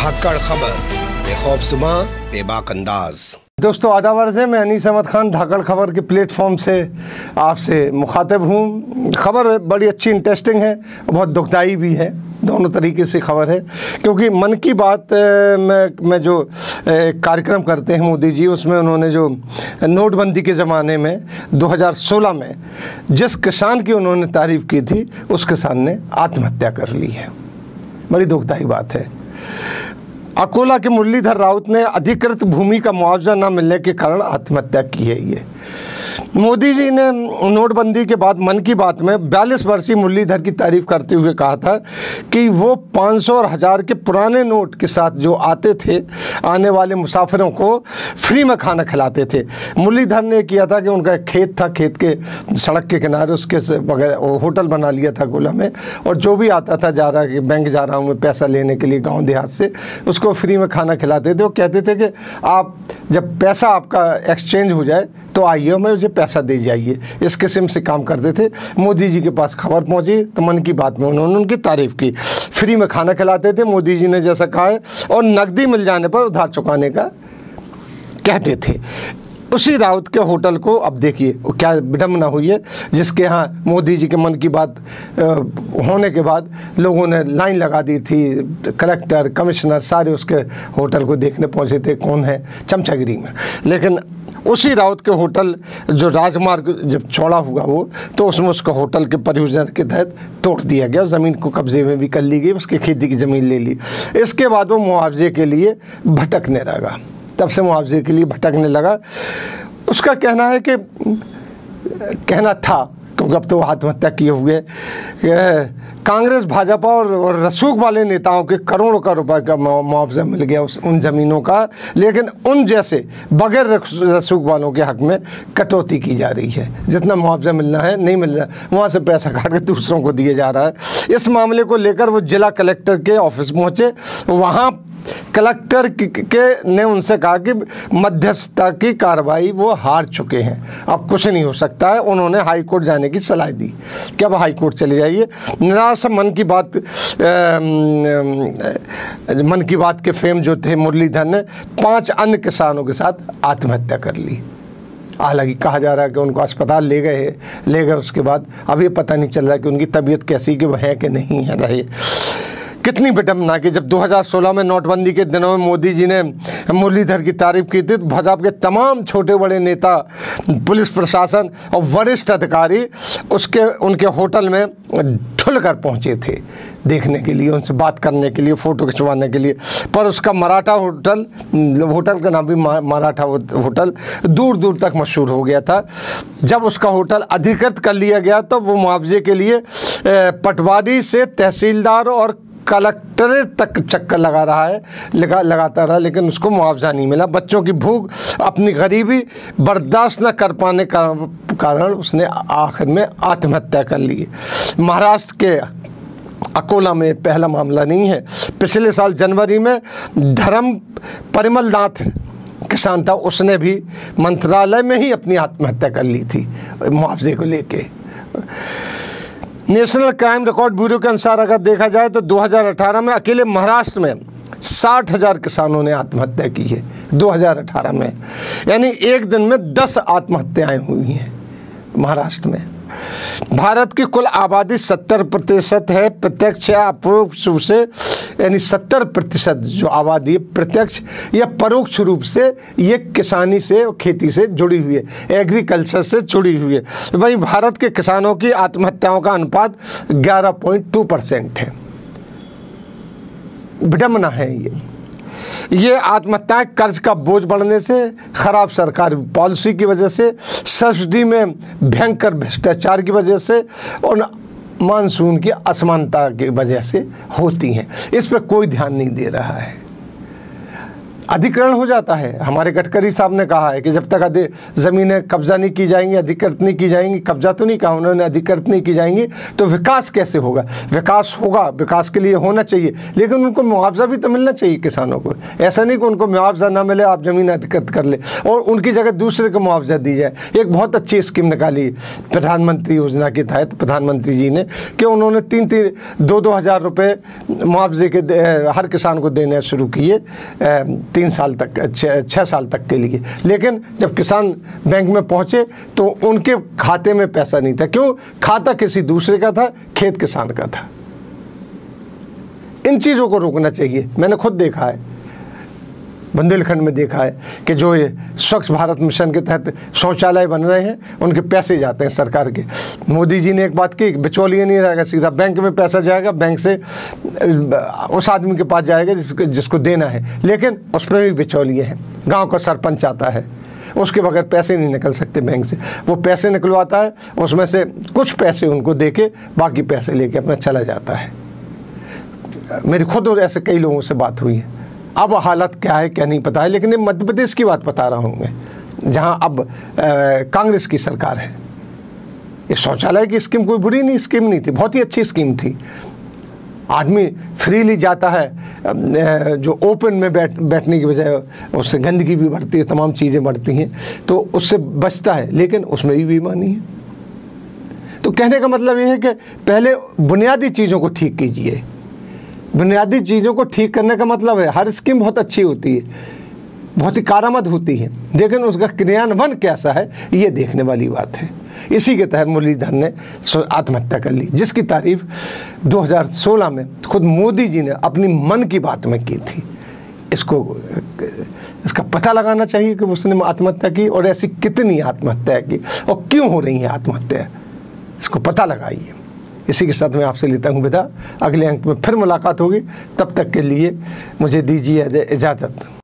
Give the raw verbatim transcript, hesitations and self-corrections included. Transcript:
धाकड़ खबर, बेखौफसमा बेबाक अंदाज। दोस्तों आदाब अर्ज़ है, मैं अनीस अहमद खान धाकड़ खबर के प्लेटफॉर्म से आपसे मुखातिब हूँ। खबर बड़ी अच्छी इंटरेस्टिंग है, बहुत दुखदाई भी है, दोनों तरीके से खबर है। क्योंकि मन की बात में में जो एक कार्यक्रम करते हैं मोदी जी, उसमें उन्होंने जो नोटबंदी के ज़माने में दो हज़ार सोलह में जिस किसान की उन्होंने तारीफ़ की थी, उस किसान ने आत्महत्या कर ली है। बड़ी दुखदाई बात है। अकोला के मुरलीधर राउत ने अधिकृत भूमि का मुआवजा न मिलने के कारण आत्महत्या की है। ये मोदी जी ने नोटबंदी के बाद मन की बात में बयालीस वर्षीय मुरलीधर की तारीफ करते हुए कहा था कि वो पाँच सौ और हज़ार के पुराने नोट के साथ जो आते थे, आने वाले मुसाफिरों को फ्री में खाना खिलाते थे। मुरलीधर ने किया था कि उनका एक खेत था, खेत के सड़क के किनारे उसके बगैर होटल बना लिया था गोला में, और जो भी आता था, जा रहा कि बैंक जा रहा हूँ मैं पैसा लेने के लिए गाँव देहात से, उसको फ्री में खाना खिलाते थे। वो कहते थे कि आप जब पैसा आपका एक्सचेंज हो जाए तो आइए, हमें मुझे पैसा दे जाइए। इस किस्म से काम करते थे। मोदी जी के पास खबर पहुंची तो मन की बात में उन्होंने उनकी तारीफ़ की। फ्री में खाना खिलाते थे मोदी जी ने, जैसा कहा है, और नकदी मिल जाने पर उधार चुकाने का कहते थे। उसी राउत के होटल को अब देखिए क्या विडम्बना हुई है, जिसके यहाँ मोदी जी के मन की बात होने के बाद लोगों ने लाइन लगा दी थी। कलेक्टर, कमिश्नर सारे उसके होटल को देखने पहुँचे थे, कौन है, चमचागिरी में। लेकिन उसी राउत के होटल जो राजमार्ग जब चौड़ा हुआ वो, तो उसमें उसका होटल के परियोजना के तहत तोड़ दिया गया, ज़मीन को कब्जे में भी कर ली गई, उसकी खेती की ज़मीन ले ली। इसके बाद वो मुआवजे के लिए भटकने लगा। तब से मुआवजे के लिए भटकने लगा। उसका कहना है कि कहना था, क्योंकि अब तो आत्महत्या किए हुए, कांग्रेस, भाजपा और, और रसूख वाले नेताओं के करोड़ों का रुपए का मुआवजा मिल गया उस उन ज़मीनों का, लेकिन उन जैसे बगैर रसूख वालों के हक़ में कटौती की जा रही है। जितना मुआवजा मिलना है नहीं मिल रहा, वहाँ से पैसा काट के दूसरों को दिया जा रहा है। इस मामले को लेकर वो जिला कलेक्टर के ऑफिस पहुँचे। वहाँ कलेक्टर के ने उनसे कहा कि मध्यस्थता की कार्रवाई वो हार चुके हैं, अब कुछ नहीं हो सकता है। उन्होंने हाई कोर्ट जाने की सलाह दी कि अब हाई कोर्ट चले जाइए। निराश मन की बात आ, मन की बात के फेम जो थे मुरलीधर ने पांच अन्य किसानों के साथ आत्महत्या कर ली। हालांकि कहा जा रहा है कि उनको अस्पताल ले गए ले गए उसके बाद अभी पता नहीं चल रहा कि उनकी तबीयत कैसी, कि वह है कि नहीं है रहे। कितनी विडम्बना कि जब दो हज़ार सोलह में नोटबंदी के दिनों में मोदी जी ने मुरलीधर की तारीफ की थी, तो भाजपा के तमाम छोटे बड़े नेता, पुलिस प्रशासन और वरिष्ठ अधिकारी उसके उनके होटल में ढुल कर पहुँचे थे देखने के लिए, उनसे बात करने के लिए, फ़ोटो खिंचवाने के लिए। पर उसका मराठा होटल, होटल का नाम भी मराठा होटल, दूर दूर तक मशहूर हो गया था। जब उसका होटल अधिकृत कर लिया गया तो वो मुआवजे के लिए पटवारी से तहसीलदार और कलेक्टरेट तक चक्कर लगा रहा है लगा लगाता रहा, लेकिन उसको मुआवजा नहीं मिला। बच्चों की भूख, अपनी गरीबी बर्दाश्त न कर पाने का कारण उसने आखिर में आत्महत्या कर ली। महाराष्ट्र के अकोला में पहला मामला नहीं है। पिछले साल जनवरी में धर्म परिमल नाथ किसान था, उसने भी मंत्रालय में ही अपनी आत्महत्या कर ली थी मुआवजे को लेके। नेशनल क्राइम रिकॉर्ड ब्यूरो के अनुसार अगर देखा जाए तो दो हज़ार अठारह में अकेले महाराष्ट्र में साठ हज़ार किसानों ने आत्महत्या की है दो हज़ार अठारह में, यानी एक दिन में दस आत्महत्याएं हुई हैं महाराष्ट्र में। भारत की कुल आबादी सत्तर प्रतिशत है प्रत्यक्ष या अपरोक्ष रूप से, यानी सत्तर प्रतिशत जो आबादी है प्रत्यक्ष या परोक्ष रूप से ये किसानी से, खेती से जुड़ी हुई है, एग्रीकल्चर से जुड़ी हुई है। वहीं भारत के किसानों की आत्महत्याओं का अनुपात ग्यारह पॉइंट दो परसेंट है। विडम्बना है ये ये आत्महत्याएं कर्ज का बोझ बढ़ने से, खराब सरकारी पॉलिसी की वजह से, सब्सिडी में भयंकर भ्रष्टाचार की वजह से और मानसून की असमानता की वजह से होती हैं। इस पर कोई ध्यान नहीं दे रहा है। अधिग्रहण हो जाता है। हमारे गडकरी साहब ने कहा है कि जब तक अधि ज़मीनें कब्जा नहीं की जाएंगी, अधिकृत नहीं की जाएंगी, कब्जा तो नहीं कहा उन्होंने, अधिकृत नहीं की जाएंगी, तो विकास कैसे होगा? विकास होगा, विकास के लिए होना चाहिए, लेकिन उनको मुआवजा भी तो मिलना चाहिए किसानों को। ऐसा नहीं कि उनको मुआवजा ना मिले, आप ज़मीन अधिकृत कर ले और उनकी जगह दूसरे को मुआवजा दी जाए। एक बहुत अच्छी स्कीम निकाली प्रधानमंत्री योजना के तहत प्रधानमंत्री जी ने कि उन्होंने तीन तीन दो दो हज़ार रुपये मुआवजे के हर किसान को देने शुरू किए तीन साल तक, छः साल तक के लिए। लेकिन जब किसान बैंक में पहुंचे तो उनके खाते में पैसा नहीं था। क्यों? खाता किसी दूसरे का था, खेत किसान का था। इन चीज़ों को रोकना चाहिए। मैंने खुद देखा है, बुंदेलखंड में देखा है कि जो ये स्वच्छ भारत मिशन के तहत शौचालय बन रहे हैं, उनके पैसे जाते हैं सरकार के। मोदी जी ने एक बात की, बिचौलिया नहीं रहेगा, सीधा बैंक में पैसा जाएगा, बैंक से उस आदमी के पास जाएगा जिसको जिसको देना है, लेकिन उसमें भी बिचौलिए हैं। गांव का सरपंच आता है, उसके बगैर पैसे नहीं निकल सकते बैंक से, वो पैसे निकलवाता है, उसमें से कुछ पैसे उनको दे के बाकी पैसे लेके अपना चला जाता है। मेरी खुद ऐसे कई लोगों से बात हुई है। अब हालत क्या है क्या नहीं पता है, लेकिन ये मध्य प्रदेश की बात बता रहा हूँ मैं, जहाँ अब कांग्रेस की सरकार है। ये शौचालय की स्कीम कोई बुरी नहीं स्कीम नहीं थी, बहुत ही अच्छी स्कीम थी। आदमी फ्रीली जाता है, जो ओपन में बैठ बैठने की बजाय उससे गंदगी भी बढ़ती है, तमाम चीज़ें बढ़ती हैं, तो उससे बचता है, लेकिन उसमें भी बेईमानी है। तो कहने का मतलब ये है कि पहले बुनियादी चीज़ों को ठीक कीजिए। बुनियादी चीज़ों को ठीक करने का मतलब है, हर स्कीम बहुत अच्छी होती है, बहुत ही कारामद होती है, लेकिन उसका क्रियान्वयन कैसा है ये देखने वाली बात है। इसी के तहत मुरलीधर ने आत्महत्या कर ली, जिसकी तारीफ दो हज़ार सोलह में खुद मोदी जी ने अपनी मन की बात में की थी। इसको इसका पता लगाना चाहिए कि उसने आत्महत्या की और ऐसी कितनी आत्महत्या की और क्यों हो रही है आत्महत्या, इसको पता लगाइए। इसी के साथ मैं आपसे लेता हूँ विदा। अगले अंक में फिर मुलाकात होगी, तब तक के लिए मुझे दीजिए इजाज़त।